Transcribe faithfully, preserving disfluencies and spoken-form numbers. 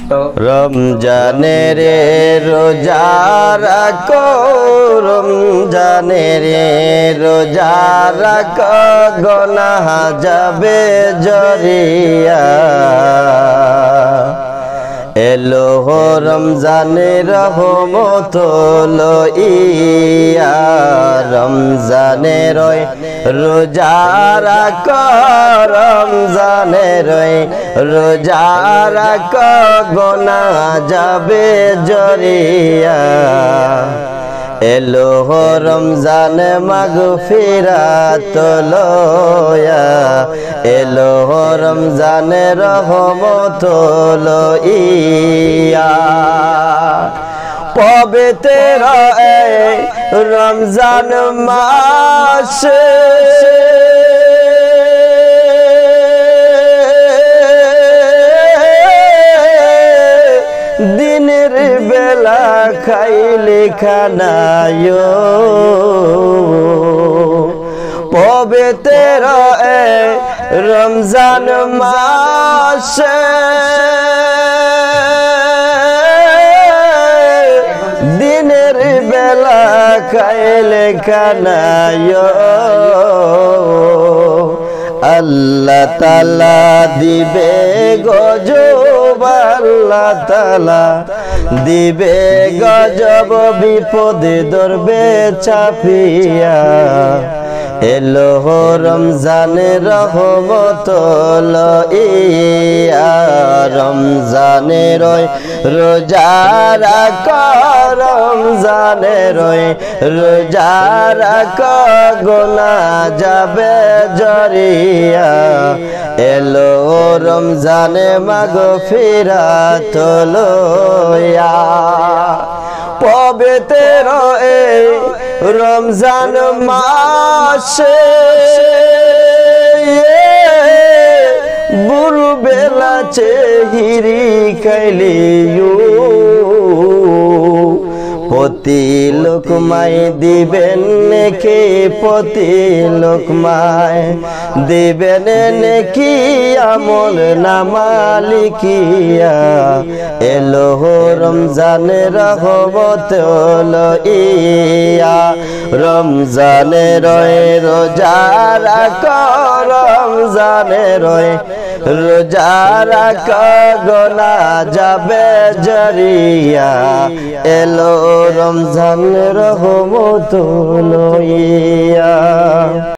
रमजाने रे रोजा रखो रमजाने रे रोजा रखो गुनाह जाबे जरिया एलो हो रमजाने रहमत लइया रमजाने रोय रोजा रखो रमजाने रोय रोजा रखो गुनाह जाबे जरिया एलो हो रमजान मागफिरात लया एलो हो रमजान रहमत लइया पवित्र रमजान मास दिनेर बेला खाइले खानायो पवित्र रमजान मास दिनेर बेला खाइले खानायो अल्लाह ताला दिबे गजब अल्लाह ताला दिबे गजब विपदे धरबे चापिया एलो हो रमजान रहमत लइया रमजाने रोय रोजा राखो रमजाने रोय रोजा राखो गुनाह जाबे जरिया एलो रमजाने मागफिरात लया पवित्र रमजान मास बुरु बेला चेहिरी कैलियो पति लोकमाय दिबेन नेके पति लोकमाय दिबेन नेकी আমল নামা লিখিয়া এলো রমজান রহমত লইয়া রমজানে রয় রোজা রাখো রমজানে রয় রোজা রাখো গুনাহ যাবে জরিয়া এলো রমজান রহমত লইয়া।